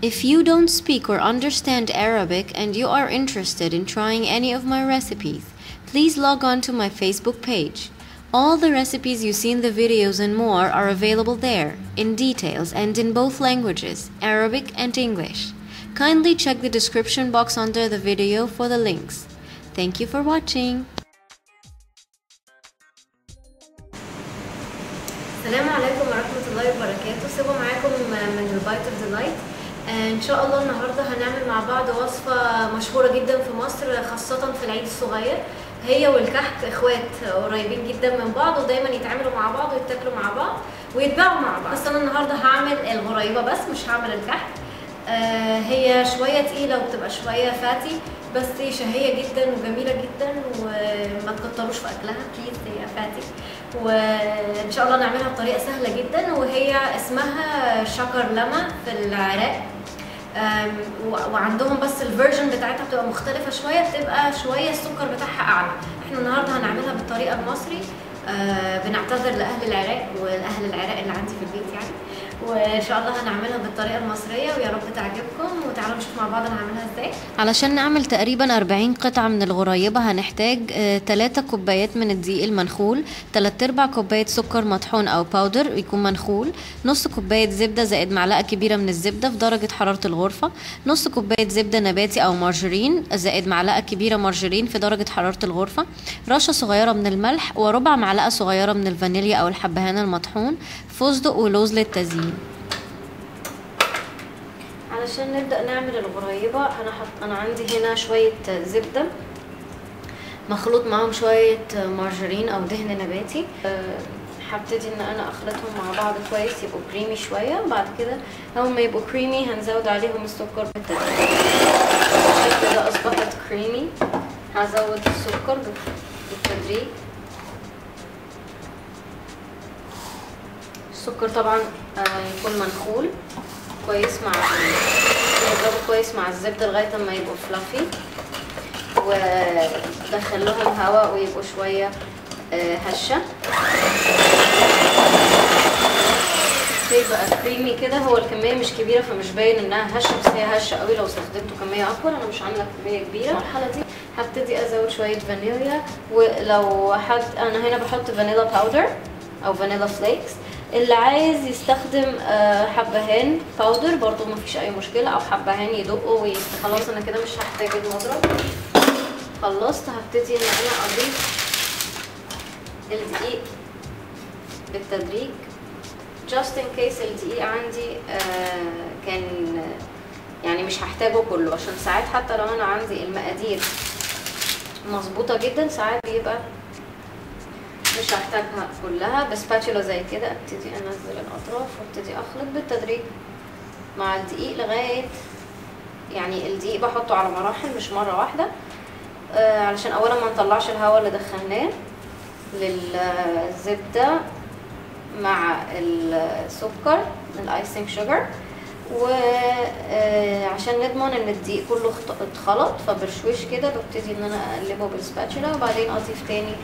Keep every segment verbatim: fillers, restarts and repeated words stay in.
If you don't speak or understand Arabic and you are interested in trying any of my recipes, please log on to my Facebook page. All the recipes you see in the videos and more are available there, in details and in both languages, Arabic and English. Kindly check the description box under the video for the links. Thank you for watching. السلام عليكم ورحمة الله وبركاته. سيبوا معاكم من البايت اوف ديلايت. ان شاء الله النهارده هنعمل مع بعض وصفة مشهورة جدا في مصر، خاصة في العيد الصغير. هي والكحك اخوات قريبين جدا من بعض، ودايما يتعاملوا مع بعض ويتاكلوا مع بعض ويتباعوا مع بعض. بس انا النهارده هعمل الغريبة بس، مش هعمل الكحك. آه هي شوية تقيلة وبتبقى شوية فاتي، بس شهية جدا وجميلة جدا، وما تكتروش في اكلها بليز، هي فاتي. وان شاء الله نعملها بطريقة سهلة جدا، وهي اسمها شكر لما في العراق. وعندهم بس الفيرجن بتاعتها بتبقى مختلفة شوية، بتبقى شوية السكر بتاعها اعلى. احنا النهارده هنعملها بالطريقة المصري. آه بنعتذر لاهل العراق والاهل العراق اللي عندي في البيت يعني، وان شاء الله هنعملها بالطريقه المصريه ويا رب تعجبكم. وتعالوا نشوف مع بعض انا هعملها ازاي. علشان نعمل تقريبا أربعين قطعه من الغريبه هنحتاج ثلاثة كوبايات من الدقيق المنخول، ثلاثة ارباع كوبايه سكر مطحون او باودر يكون منخول، نص كوبايه زبده زائد معلقه كبيره من الزبده في درجه حراره الغرفه، نص كوبايه زبده نباتي او مارجرين زائد معلقه كبيره مارجرين في درجه حراره الغرفه، رشه صغيره من الملح، وربع معلقه صغيره من الفانيليا او الحبهان المطحون، فستق ولوز للتزيين. علشان نبدأ نعمل الغريبة انا حط انا عندي هنا شوية زبدة مخلوط معاهم شوية مارجرين او دهن نباتي. هبتدي ان انا اخلطهم مع بعض كويس يبقوا كريمي شوية. بعد كده اول ما يبقوا كريمي هنزود عليهم السكر بالتدريج. الشكل ده اصبحت كريمي. هزود السكر بالتدريج. السكر طبعا يكون منخول كويس مع نضربه كويس مع الزبده لغايه ما يبقوا فلافي، ودخل لهم هواء ويبقوا شويه هشه. يبقى كريمي كده. هو الكميه مش كبيره فمش باين انها هشه، بس هي هشه قوي لو استخدمتوا كميه اكبر. انا مش عامله كميه كبيره. المرحله دي هبتدي ازود شويه فانيليا، ولو حد انا هنا بحط فانيلا باودر او فانيلا فليكس. اللي عايز يستخدم حبهان باودر برضو مفيش اي مشكله، او حبهان يدقه ويست. خلاص انا كده مش هحتاج المضرب. خلصت. هبتدي ان انا اضيف الدقيق بالتدريج just in case الدقيق عندي كان يعني مش هحتاجه كله، عشان ساعات حتى لو انا عندي المقادير مظبوطه جدا ساعات بيبقى مش هحتاجها كلها. بسباتشولا زي كده ابتدي انزل الاطراف وابتدي اخلط بالتدريج مع الدقيق لغايه يعني الدقيق بحطه على مراحل مش مره واحده، آه علشان اولا ما نطلعش الهواء اللي دخلناه للزبده مع السكر الايسنج شوجر، وعشان نضمن ان الدقيق كله اتخلط. فبرشويش كده ببتدي ان انا اقلبه بالسباتشولا، وبعدين اضيف تاني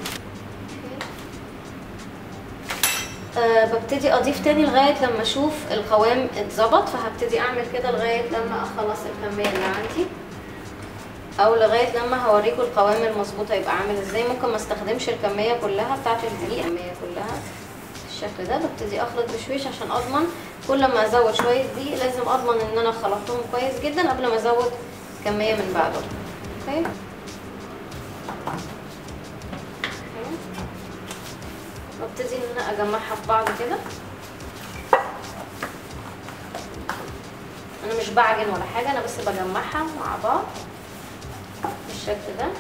أه ببتدي اضيف تاني لغايه لما اشوف القوام اتظبط. فهبتدي اعمل كده لغايه لما اخلص الكميه اللي عندي، او لغايه لما هوريكم القوام المظبوط هيبقى عامل ازاي. ممكن ما استخدمش الكميه كلها بتاعت الدقيق، الكميه كلها بالشكل ده. ببتدي اخلط بشويش عشان اضمن كل ما ازود شويه دقيق لازم اضمن ان انا خلطتهم كويس جدا قبل ما ازود كميه من بعده. اوكي ببتدي ان انا اجمعها في بعض كده. انا مش بعجن ولا حاجه، انا بس بجمعها مع بعض بالشكل ده.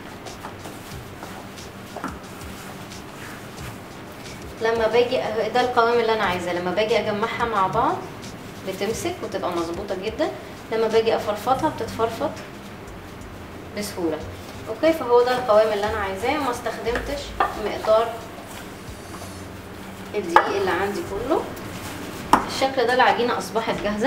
لما باجي ده القوام اللي انا عايزاه. لما باجي اجمعها مع بعض بتمسك وتبقى مظبوطه جدا. لما باجي افرفطها بتتفرفط بسهوله. اوكي فهو ده القوام اللي انا عايزاه. ما استخدمتش مقدار الدقيق اللي عندي كله. الشكل ده العجينه اصبحت جاهزه.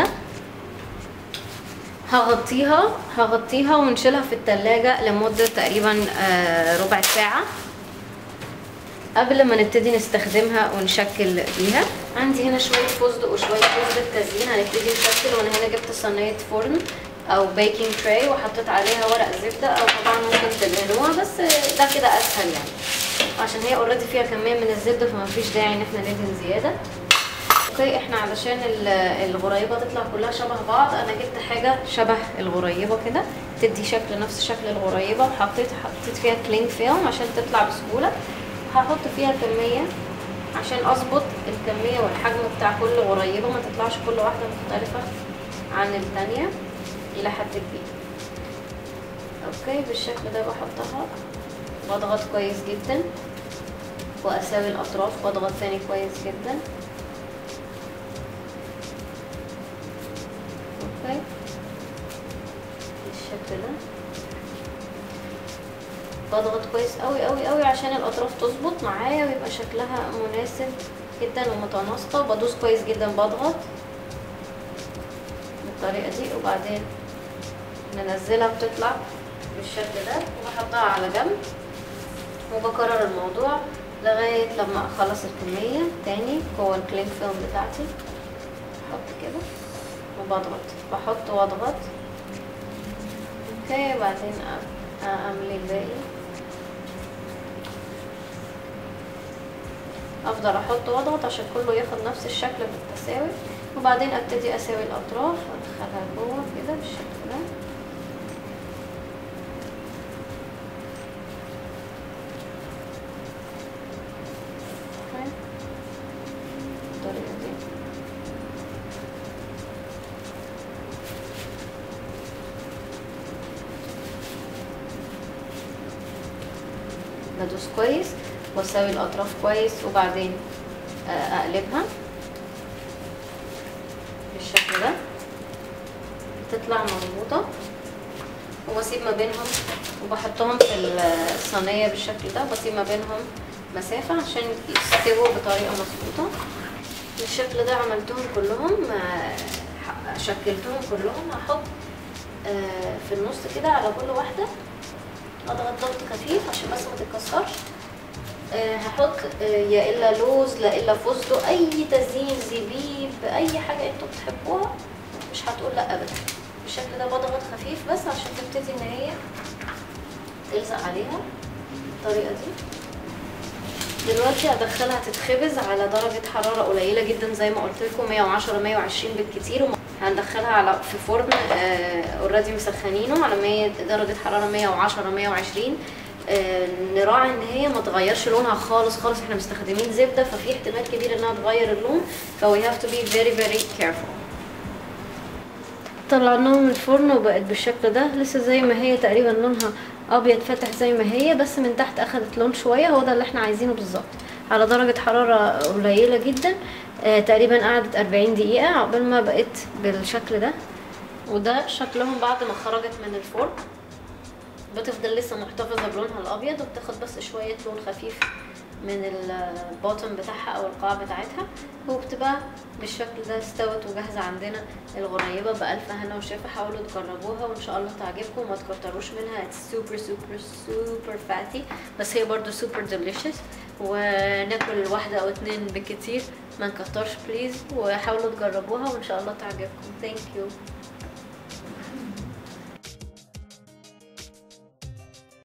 هغطيها هغطيها ونشيلها في التلاجة لمدة تقريبا ربع ساعة. قبل ما نبتدي نستخدمها ونشكل بيها. عندي هنا شويه فستق وشويه فستق تزيين، هنبتدي نشكل. وانا هنا جبت صينيه فرن او بيكنج تراي وحطيت عليها ورق زبده، او طبعا ممكن تدهنوها بس ده كده اسهل يعني، عشان هي اوريدي فيها كميه من الزبده فما فيش داعي ان احنا ندهن زياده. اوكي، احنا علشان الغريبه تطلع كلها شبه بعض انا جبت حاجه شبه الغريبه كده تدي شكل نفس شكل الغريبه، وحطيت حطيت فيها كلينج فيلم عشان تطلع بسهوله. هحط فيها كميه عشان اظبط الكميه والحجم بتاع كل غريبه، ما تطلعش كل واحده مختلفه عن الثانيه الى حد كبير. اوكي بالشكل ده بحطها، بضغط كويس جدا واساوي الاطراف، بضغط تاني كويس جدا. اوكي بالشكل ده بضغط كويس قوي قوي قوي عشان الاطراف تظبط معايا ويبقى شكلها مناسب جدا ومتناسقه. بدوس كويس جدا، بضغط بالطريقه دي وبعدين ننزلها بتطلع بالشكل ده، وبحطها على جنب وبكرر الموضوع لغايه لما اخلص الكميه تاني جوه الكلينج فيلم بتاعتي. احط كده وبضغط، بحط واضغط. اوكي بعدين املي الباقي، افضل احط واضغط عشان كله ياخد نفس الشكل بالتساوي، وبعدين ابتدي اساوي الاطراف وادخلها جوه كده بالشكل ده. بالطريقه دي بدوس كويس واساوي الاطراف كويس وبعدين اقلبها بالشكل ده تطلع مظبوطه، وبسيب ما بينهم وبحطهم في الصينيه بالشكل ده، بسيب ما بينهم مسافه عشان يستووا بطريقه مظبوطه. بالشكل ده عملتهم كلهم، شكلتهم كلهم. هحط في النص كده على كل واحده اضغط ضغط خفيف عشان بس ما تتكسرش. أه هحط أه يا الا لوز لا الا فستق، اي تزيين، زبيب، اي حاجه انتوا بتحبوها مش هتقول لا ابدا. بالشكل ده بضغط خفيف بس عشان تبتدي ان هي تلزق عليها بالطريقه دي. دلوقتي هدخلها تتخبز على درجه حراره قليله جدا زي ما قلت لكم، مية وعشرة مية وعشرين بالكتير. هندخلها على في فرن اوريدي آه مسخنينه على مية درجه حراره مية وعشرة مية وعشرين. آه نراعي ان هي ما تغيرش لونها خالص خالص، احنا مستخدمين زبده ففي احتمال كبير انها تغير اللون، ف we have to be very very careful. طلعناها من الفرن وبقت بالشكل ده، لسه زي ما هي تقريبا لونها ابيض فاتح زي ما هي، بس من تحت اخدت لون شويه، هو ده اللي احنا عايزينه بالظبط. على درجه حراره قليله جدا آه تقريبا قعدت أربعين دقيقه عقبال ما بقت بالشكل ده. وده شكلهم بعد ما خرجت من الفرن، بتفضل لسه محتفظه بلونها الابيض وبتاخد بس شويه لون خفيف من البوتم بتاعها او القاع بتاعتها، وبتبقى بالشكل ده استوت وجاهزه عندنا الغريبه. بألف هنا وشفا، حاولوا تجربوها وان شاء الله تعجبكم وما تكتروش منها. It's super super super fatty بس هي برضو super delicious، وناكل واحده او اتنين بالكتير ما نكترش بليز، وحاولوا تجربوها وان شاء الله تعجبكم. Thank you.